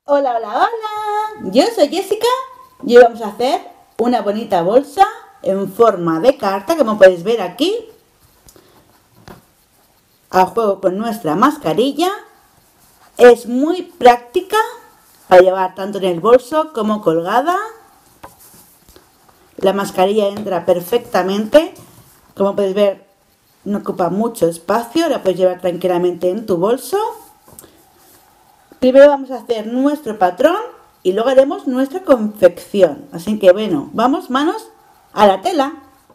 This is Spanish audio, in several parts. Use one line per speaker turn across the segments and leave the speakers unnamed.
Hola, hola, hola. Yo soy Jessica y hoy vamos a hacer una bonita bolsa en forma de carta, como podéis ver aquí, a juego con nuestra mascarilla. Es muy práctica para llevar tanto en el bolso como colgada. La mascarilla entra perfectamente. Como podéis ver, no ocupa mucho espacio, la puedes llevar tranquilamente en tu bolso. Primero vamos a hacer nuestro patrón y luego haremos nuestra confección. Así que bueno, vamos manos a la tela.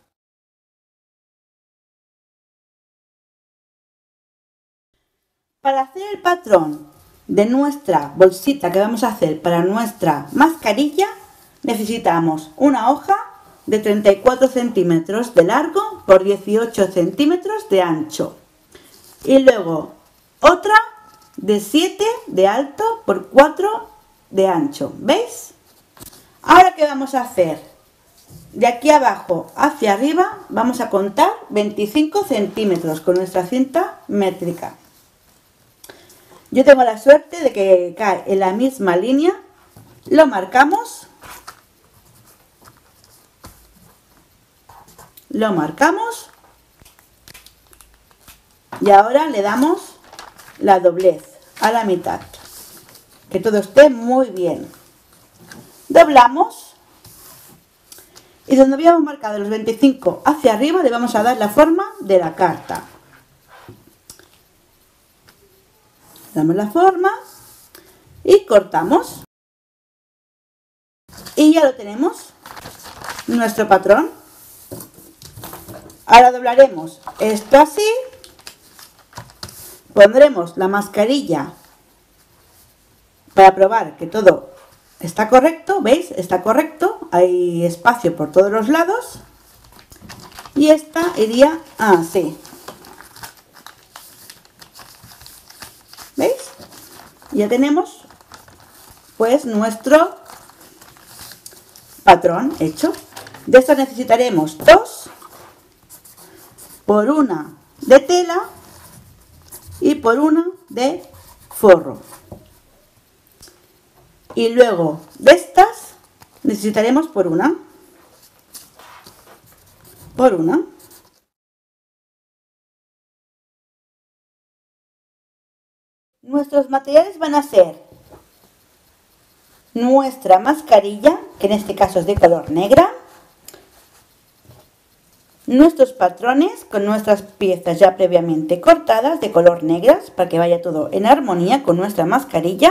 Para hacer el patrón de nuestra bolsita que vamos a hacer para nuestra mascarilla, necesitamos una hoja de 34 centímetros de largo por 18 centímetros de ancho. Y luego otra de 7 de alto por 4 de ancho. ¿Veis? Ahora, ¿qué vamos a hacer? De aquí abajo hacia arriba vamos a contar 25 centímetros con nuestra cinta métrica. Yo tengo la suerte de que cae en la misma línea. Lo marcamos. Lo marcamos. Y ahora le damos la doblez a la mitad. Que todo esté muy bien. Doblamos. Y donde habíamos marcado los 25 hacia arriba le vamos a dar la forma de la carta. Damos la forma y cortamos. Y ya lo tenemos, nuestro patrón. Ahora doblaremos esto así. Pondremos la mascarilla para probar que todo está correcto. ¿Veis? Está correcto. Hay espacio por todos los lados. Y esta iría así. ¿Veis? Ya tenemos pues nuestro patrón hecho. De esto necesitaremos dos, por una de tela y por una de forro. Y luego de estas necesitaremos por una. Nuestros materiales van a ser nuestra mascarilla, que en este caso es de color negra, nuestros patrones con nuestras piezas ya previamente cortadas de color negras para que vaya todo en armonía con nuestra mascarilla.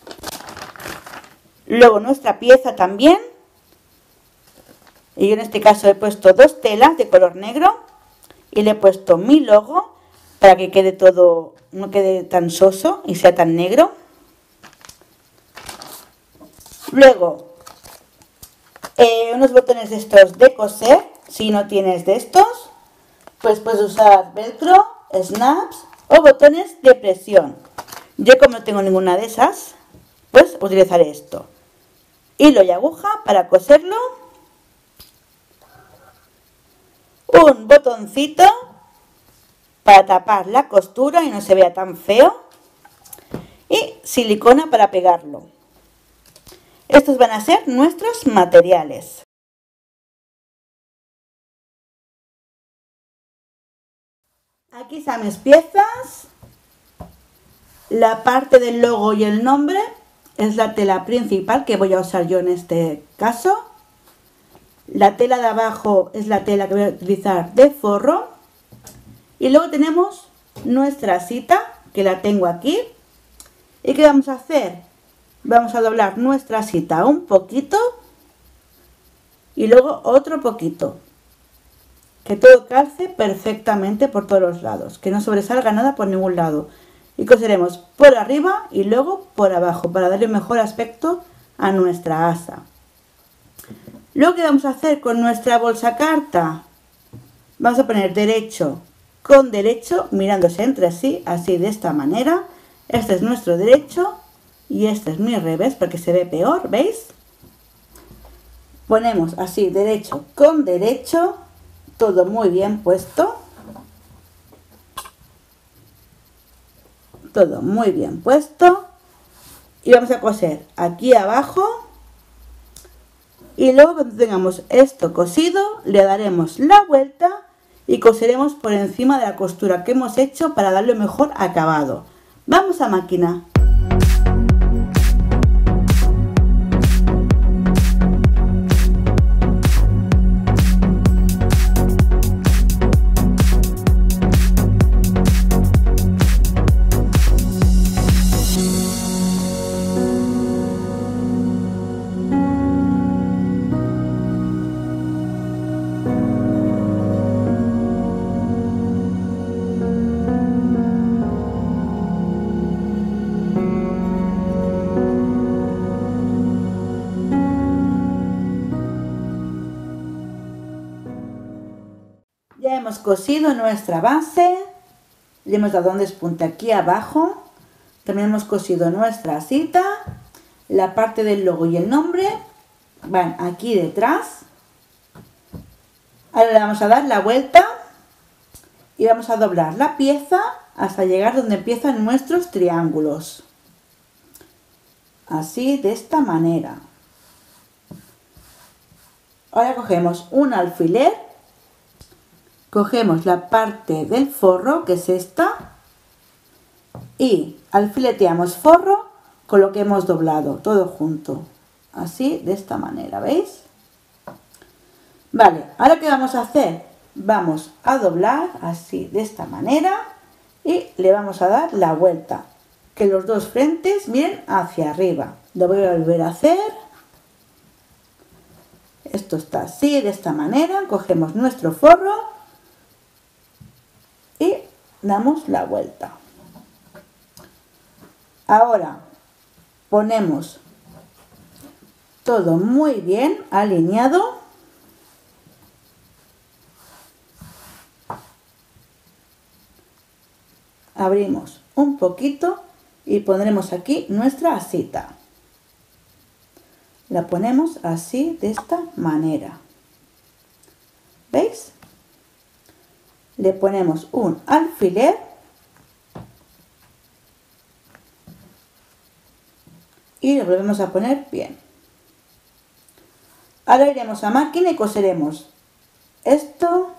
Luego nuestra pieza también, y yo en este caso he puesto dos telas de color negro y le he puesto mi logo para que quede todo, no quede tan soso y sea tan negro. Luego unos botones de estos de coser. Si no tienes de estos, pues puedes usar velcro, snaps o botones de presión. Yo, como no tengo ninguna de esas, pues utilizaré esto. Hilo y aguja para coserlo. Un botoncito para tapar la costura y no se vea tan feo. Y silicona para pegarlo. Estos van a ser nuestros materiales. Aquí están mis piezas. La parte del logo y el nombre es la tela principal que voy a usar yo en este caso. La tela de abajo es la tela que voy a utilizar de forro. Y luego tenemos nuestra asita, que la tengo aquí. ¿Y qué vamos a hacer? Vamos a doblar nuestra asita un poquito y luego otro poquito. Que todo calce perfectamente por todos los lados, que no sobresalga nada por ningún lado. Y coseremos por arriba y luego por abajo para darle mejor aspecto a nuestra asa. Luego, ¿qué vamos a hacer con nuestra bolsa carta? Vamos a poner derecho con derecho mirándose entre sí, así de esta manera. Este es nuestro derecho y este es mi revés porque se ve peor, ¿veis? Ponemos así derecho con derecho, todo muy bien puesto. Todo muy bien puesto. y vamos a coser aquí abajo, y luego cuando tengamos esto cosido le daremos la vuelta y coseremos por encima de la costura que hemos hecho para darle mejor acabado. Vamos a máquina. Ya hemos cosido nuestra base, le hemos dado un despunte aquí abajo, también hemos cosido nuestra asita, la parte del logo y el nombre van aquí detrás. Ahora le vamos a dar la vuelta y vamos a doblar la pieza hasta llegar donde empiezan nuestros triángulos, así, de esta manera. Ahora cogemos un alfiler, cogemos la parte del forro, que es esta, y alfileteamos forro con lo que hemos doblado, todo junto, así, de esta manera, ¿veis? Vale, ahora ¿qué vamos a hacer? Vamos a doblar así, de esta manera, y le vamos a dar la vuelta, que los dos frentes miren hacia arriba. Lo voy a volver a hacer. Esto está así, de esta manera, cogemos nuestro forro y damos la vuelta. Ahora ponemos todo muy bien alineado. Abrimos un poquito y pondremos aquí nuestra asita. La ponemos así, de esta manera. ¿Veis? Le ponemos un alfiler y lo volvemos a poner bien. Ahora iremos a máquina y coseremos esto,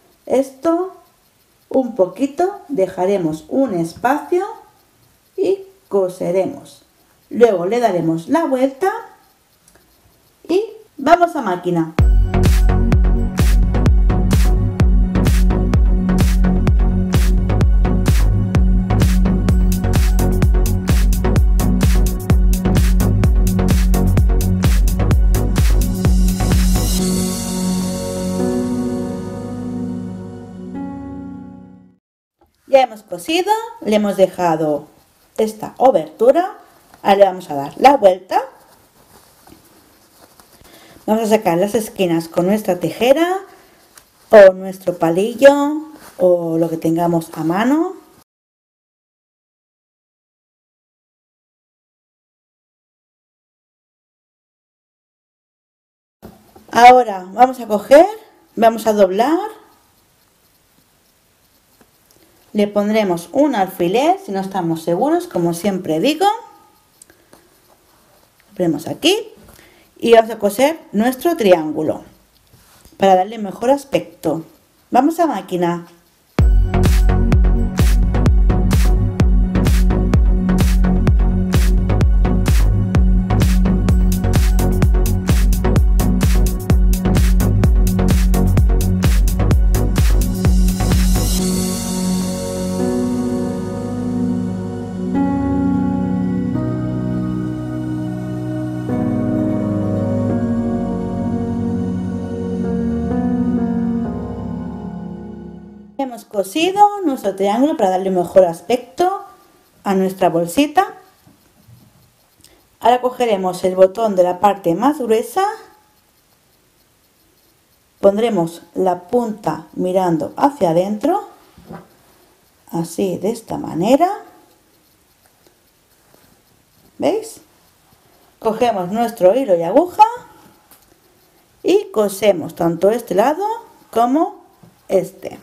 un poquito, dejaremos un espacio y coseremos. Luego le daremos la vuelta y vamos a máquina. Ya hemos cosido, le hemos dejado esta obertura, ahora le vamos a dar la vuelta. Vamos a sacar las esquinas con nuestra tijera o nuestro palillo o lo que tengamos a mano. Ahora vamos a coger, vamos a doblar. Le pondremos un alfiler si no estamos seguros, como siempre digo. Lo ponemos aquí y vamos a coser nuestro triángulo para darle mejor aspecto. Vamos a máquina. Hemos cosido nuestro triángulo para darle mejor aspecto a nuestra bolsita. Ahora cogeremos el botón de la parte más gruesa, pondremos la punta mirando hacia adentro, así, de esta manera. ¿Veis? Cogemos nuestro hilo y aguja y cosemos tanto este lado como este.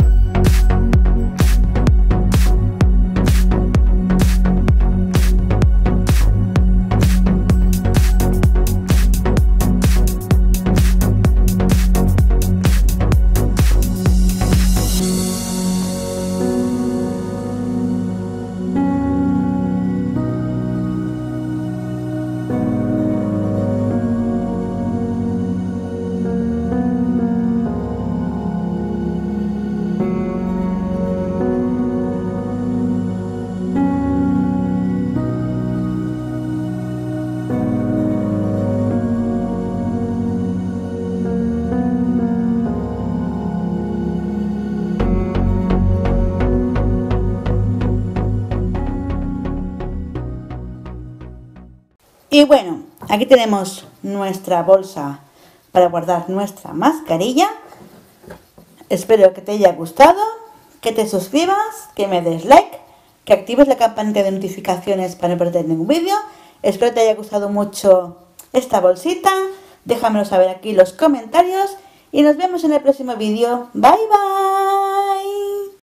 Y bueno, aquí tenemos nuestra bolsa para guardar nuestra mascarilla. Espero que te haya gustado, que te suscribas, que me des like, que actives la campanita de notificaciones para no perder ningún vídeo. Espero que te haya gustado mucho esta bolsita. Déjamelo saber aquí en los comentarios y nos vemos en el próximo vídeo. Bye bye.